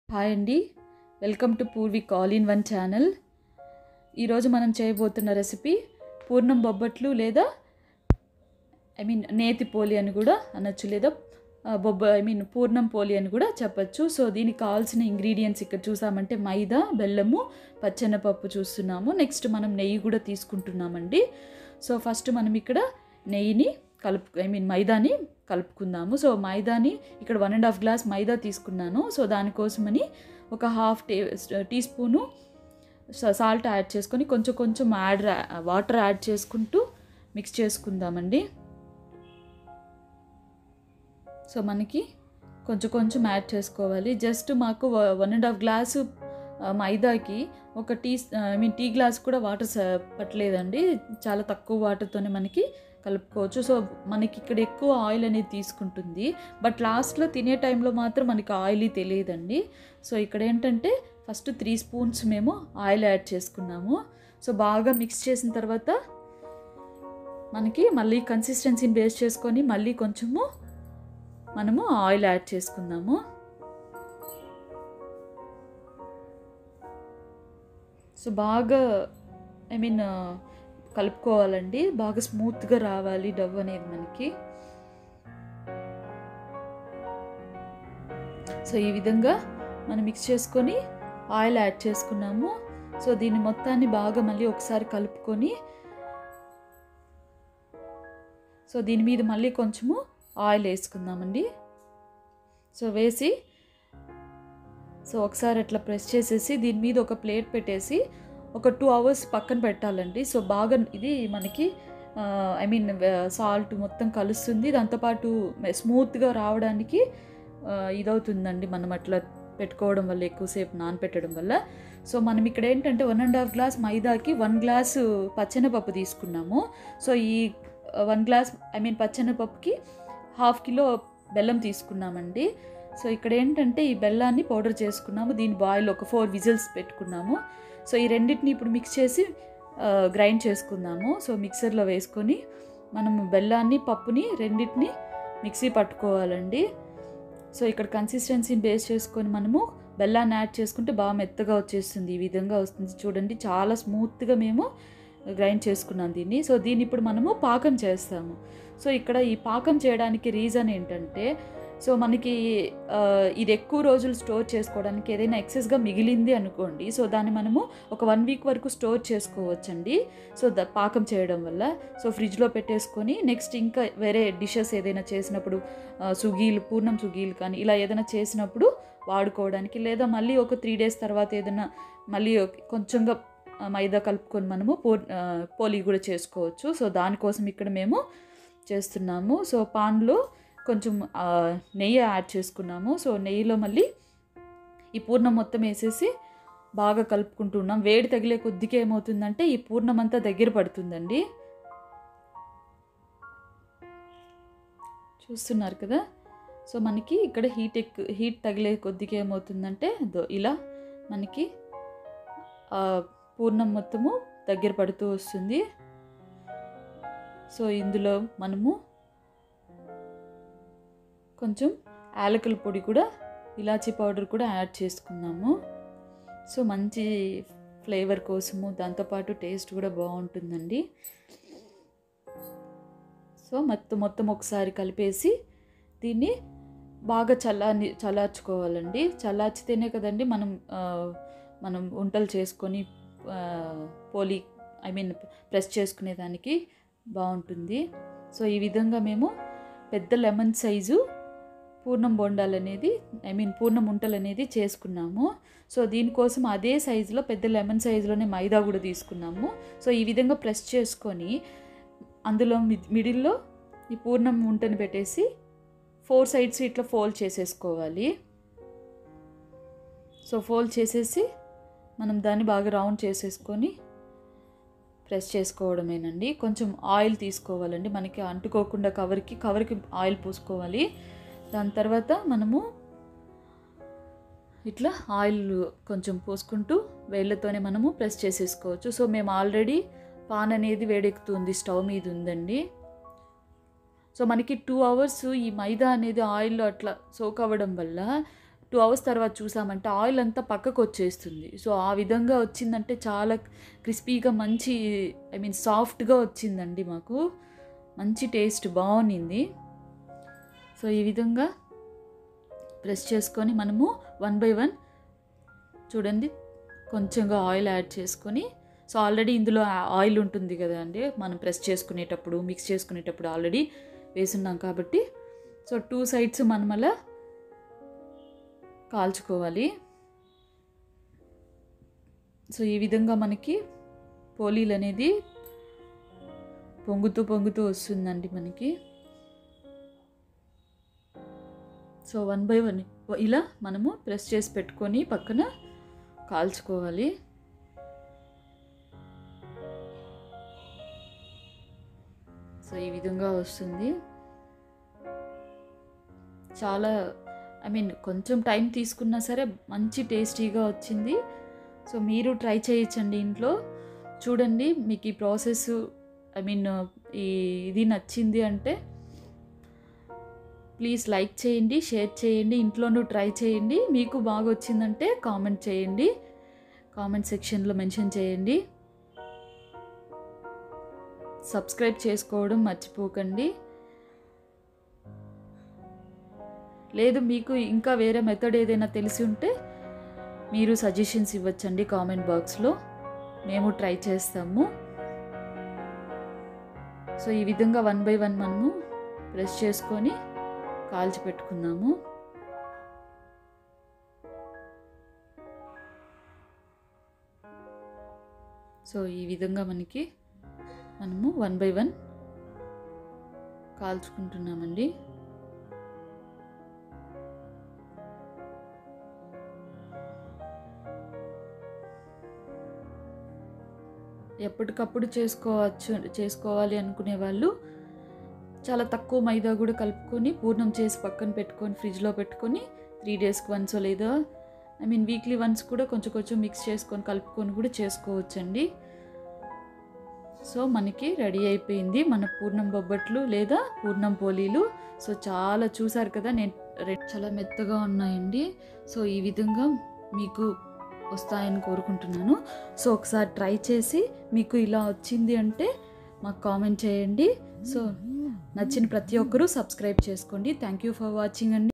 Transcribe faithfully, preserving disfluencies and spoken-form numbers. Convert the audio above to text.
Hi అండి, welcome to Purvik all in one channel. ఈరోజు మనం చేయబోతున్న రెసిపీ పూర్ణం బొబ్బట్లు లేదా ఐ మీన్ నేతి పోలి అని కూడా అనొచ్చు, లేదా బొబ్బ ఐ మీన్ పూర్ణం పోలి అని కూడా చెప్పచ్చు. సో దీనికి కావాల్సిన ఇంగ్రీడియంట్స్ ఇక్కడ చూసామంటే మైదా, బెల్లము, పచ్చెనపప్పు చూస్తున్నాము. నెక్స్ట్ మనం నెయ్యి కూడా తీసుకుంటున్నామండి. సో ఫస్ట్ మనం ఇక్కడ నెయ్యిని కలుపు ఐ మీన్ మైదాని కలుపుకుందాము. సో మైదాని ఇక్కడ వన్ అండ్ హాఫ్ గ్లాస్ మైదా తీసుకున్నాను. సో దానికోసమని ఒక హాఫ్ టే టీ స్పూను సాల్ట్ యాడ్ చేసుకొని కొంచెం కొంచెం యాడ్ వాటర్ యాడ్ చేసుకుంటూ మిక్స్ చేసుకుందామండి. సో మనకి కొంచెం కొంచెం యాడ్ చేసుకోవాలి. జస్ట్ మాకు వన్ అండ్ హాఫ్ గ్లాసు మైదాకి ఒక tea I mean tea glass కూడా వాటర్ పట్టలేదండి. చాలా తక్కువ వాటర్తోనే మనకి కలుపుకోవచ్చు. సో మనకి ఇక్కడ ఎక్కువ ఆయిల్ అనేది తీసుకుంటుంది, బట్ లాస్ట్లో తినే టైంలో మాత్రం మనకి ఆయిల్ తెలియదండి. సో ఇక్కడ ఏంటంటే ఫస్ట్ త్రీ స్పూన్స్ మేము ఆయిల్ యాడ్ చేసుకున్నాము. సో బాగా మిక్స్ చేసిన తర్వాత మనకి మళ్ళీ కన్సిస్టెన్సీని బేస్ చేసుకొని మళ్ళీ కొంచెము మనము ఆయిల్ యాడ్ చేసుకుందాము. సో బాగా ఐ మీన్ కలుపుకోవాలండి, బాగా స్మూత్గా రావాలి డవ్ అనేది మనకి. సో ఈ విధంగా మనం మిక్స్ చేసుకొని ఆయిల్ యాడ్ చేసుకున్నాము. సో దీన్ని మొత్తాన్ని బాగా మళ్ళీ ఒకసారి కలుపుకొని సో దీని మీద మళ్ళీ కొంచెము ఆయిల్ వేసుకుందామండి. సో వేసి సో ఒకసారి అట్లా ప్రెస్ చేసేసి దీని మీద ఒక ప్లేట్ పెట్టేసి ఒక టూ అవర్స్ పక్కన పెట్టాలండి. సో బాగా ఇది మనకి ఐ మీన్ సాల్ట్ మొత్తం కలుస్తుంది, దాంతోపాటు స్మూత్గా రావడానికి ఇదవుతుందండి మనం అట్లా పెట్టుకోవడం వల్ల, ఎక్కువసేపు నానపెట్టడం వల్ల. సో మనం ఇక్కడ ఏంటంటే వన్ అండ్ హాఫ్ గ్లాస్ మైదాకి వన్ గ్లాసు పచ్చెనపప్పు తీసుకున్నాము. సో ఈ వన్ గ్లాస్ ఐ మీన్ పచ్చెనపప్పుకి హాఫ్ కిలో బెల్లం తీసుకున్నామండి. సో ఇక్కడ ఏంటంటే ఈ బెల్లాన్ని పౌడర్ చేసుకున్నాము, దీని బాయిల్ ఒక ఫోర్ విజిల్స్ పెట్టుకున్నాము. సో ఈ రెండింటిని ఇప్పుడు మిక్స్ చేసి గ్రైండ్ చేసుకుందాము. సో మిక్సర్లో వేసుకొని మనము బెల్లాన్ని పప్పుని రెండింటిని మిక్సీ పట్టుకోవాలండి. సో ఇక్కడ కన్సిస్టెన్సీని బేస్ చేసుకొని మనము బెల్లాన్ని యాడ్ చేసుకుంటే బాగా మెత్తగా వచ్చేస్తుంది. ఈ విధంగా వస్తుంది చూడండి, చాలా స్మూత్గా మేము గ్రైండ్ చేసుకున్నాం దీన్ని. సో దీన్ని ఇప్పుడు మనము పాకం చేస్తాము. సో ఇక్కడ ఈ పాకం చేయడానికి రీజన్ ఏంటంటే సో మనకి ఇది ఎక్కువ రోజులు స్టోర్ చేసుకోవడానికి ఏదైనా ఎక్సెస్గా మిగిలింది అనుకోండి, సో దాన్ని మనము ఒక వన్ వీక్ వరకు స్టోర్ చేసుకోవచ్చండి. సో ద పాకం చేయడం వల్ల సో ఫ్రిడ్జ్లో పెట్టేసుకొని నెక్స్ట్ ఇంకా వేరే డిషెస్ ఏదైనా చేసినప్పుడు సుగీలు, పూర్ణం సుగీలు కానీ ఇలా ఏదైనా చేసినప్పుడు వాడుకోవడానికి, లేదా మళ్ళీ ఒక త్రీ డేస్ తర్వాత ఏదైనా మళ్ళీ కొంచెంగా మైదా కలుపుకొని మనము పో పోలి కూడా చేసుకోవచ్చు. సో దానికోసం ఇక్కడ మేము చేస్తున్నాము. సో పాన్లో కొంచెం నెయ్యి యాడ్ చేసుకున్నాము. సో నెయ్యిలో మళ్ళీ ఈ పూర్ణం మొత్తం వేసేసి బాగా కలుపుకుంటున్నాం. వేడి తగిలే కొద్దిగా ఏమవుతుందంటే ఈ పూర్ణం అంతా దగ్గర పడుతుందండి. చూస్తున్నారు కదా. సో మనకి ఇక్కడ హీట్ ఎక్కు హీట్ తగిలే కొద్దిగా ఏమవుతుందంటే ఇలా మనకి పూర్ణం మొత్తము దగ్గర పడుతూ వస్తుంది. సో ఇందులో మనము కొంచెం యాలకుల పొడి కూడా, ఇలాచీ పౌడర్ కూడా యాడ్ చేసుకున్నాము. సో మంచి ఫ్లేవర్ కోసము, దాంతోపాటు టేస్ట్ కూడా బాగుంటుందండి. సో మొత్తం మొత్తం ఒకసారి కలిపేసి దీన్ని బాగా చల్లారి చల్లార్చుకోవాలండి. చల్లార్చితేనే కదండి మనం మనం వంటలు చేసుకొని పోలి ఐ మీన్ ప్రెస్ చేసుకునేదానికి బాగుంటుంది. సో ఈ విధంగా మేము పెద్ద లెమన్ సైజు పూర్ణం బొండాలు అనేది ఐ మీన్ పూర్ణం ఉంటలు అనేది చేసుకున్నాము. సో దీనికోసం అదే సైజులో పెద్ద లెమన్ సైజులోనే మైదా కూడా తీసుకున్నాము. సో ఈ విధంగా ప్రెస్ చేసుకొని అందులో మిడిల్లో ఈ పూర్ణం ఉంటని పెట్టేసి ఫోర్ సైడ్స్ ఇట్లా ఫోల్డ్ చేసేసుకోవాలి. సో ఫోల్డ్ చేసేసి మనం దాన్ని బాగా రౌండ్ చేసేసుకొని ప్రెస్ చేసుకోవడమేనండి. కొంచెం ఆయిల్ తీసుకోవాలండి, మనకి అంటుకోకుండా కవర్కి కవర్కి ఆయిల్ పూసుకోవాలి. దాని తర్వాత మనము ఇట్లా ఆయిల్ కొంచెం పోసుకుంటూ వేళ్ళతోనే మనము ప్రెస్ చేసేసుకోవచ్చు. సో మేము ఆల్రెడీ పాన్ అనేది వేడెక్కుతుంది, స్టవ్ మీద ఉందండి. సో మనకి టూ అవర్స్ ఈ మైదా అనేది ఆయిల్లో అట్లా సోక్ అవ్వడం వల్ల టూ అవర్స్ తర్వాత చూసామంటే ఆయిల్ అంతా పక్కకు వచ్చేస్తుంది. సో ఆ విధంగా వచ్చిందంటే చాలా క్రిస్పీగా మంచి ఐ మీన్ సాఫ్ట్గా వచ్చిందండి. మాకు మంచి టేస్ట్ బాగుంది. సో ఈ విధంగా ప్రెస్ చేసుకొని మనము వన్ బై వన్ చూడండి కొంచెంగా ఆయిల్ యాడ్ చేసుకొని, సో ఆల్రెడీ ఇందులో ఆయిల్ ఉంటుంది కదా అండి, మనం ప్రెస్ చేసుకునేటప్పుడు మిక్స్ చేసుకునేటప్పుడు ఆల్రెడీ వేసున్నాం కాబట్టి, సో టూ సైడ్స్ మనం అలా కాల్చుకోవాలి. సో ఈ విధంగా మనకి పోలీలు అనేది పొంగుతూ పొంగుతూ వస్తుందండి మనకి. సో వన్ బై వన్ ఇలా మనము ప్రెస్ చేసి పెట్టుకొని పక్కన కాల్చుకోవాలి. సో ఈ విధంగా వస్తుంది. చాలా ఐ మీన్ కొంచెం టైం తీసుకున్నా సరే మంచి టేస్టీగా వచ్చింది. సో మీరు ట్రై చేయొచ్చండి ఇంట్లో. చూడండి మీకు ఈ ప్రాసెస్ ఐ మీన్ ఈ ఇది నచ్చింది అంటే ప్లీజ్ లైక్ చేయండి, షేర్ చేయండి, ఇంట్లోనూ ట్రై చేయండి. మీకు బాగా వచ్చిందంటే కామెంట్ చేయండి, కామెంట్ సెక్షన్లో మెన్షన్ చేయండి. సబ్స్క్రైబ్ చేసుకోవడం మర్చిపోకండి. లేదు మీకు ఇంకా వేరే మెథడ్ ఏదైనా తెలిసి ఉంటే మీరు సజెషన్స్ ఇవ్వచ్చండి కామెంట్ బాక్స్లో, మేము ట్రై చేస్తాము. సో ఈ విధంగా వన్ బై వన్ మనము ప్రెస్ చేసుకొని కాల్చి పెట్టుకుందాము. సో ఈ విధంగా మనకి మనము వన్ బై వన్ కాల్చుకుంటున్నామండి. ఎప్పటికప్పుడు చేసుకోవచ్చు చేసుకోవాలి అనుకునే వాళ్ళు చాలా తక్కువ మైదా కూడా కలుపుకొని పూర్ణం చేసి పక్కన పెట్టుకొని ఫ్రిడ్జ్లో పెట్టుకొని త్రీ డేస్కి వన్స్ లేదా ఐ మీన్ వీక్లీ వన్స్ కూడా కొంచెం కొంచెం మిక్స్ చేసుకొని కలుపుకొని కూడా చేసుకోవచ్చండి. సో మనకి రెడీ అయిపోయింది మన పూర్ణం బొబ్బట్లు లేదా పూర్ణం పోలీలు. సో చాలా చూసారు కదా, నేను చాలా మెత్తగా ఉన్నాయండి. సో ఈ విధంగా మీకు వస్తాయని కోరుకుంటున్నాను. సో ఒకసారి ట్రై చేసి మీకు ఇలా వచ్చింది అంటే మాకు కామెంట్ చేయండి. సో నచ్చిన ప్రతి ఒక్కరూ సబ్స్క్రైబ్ చేసుకోండి. థ్యాంక్ యూ ఫర్ వాచింగ్ అండి.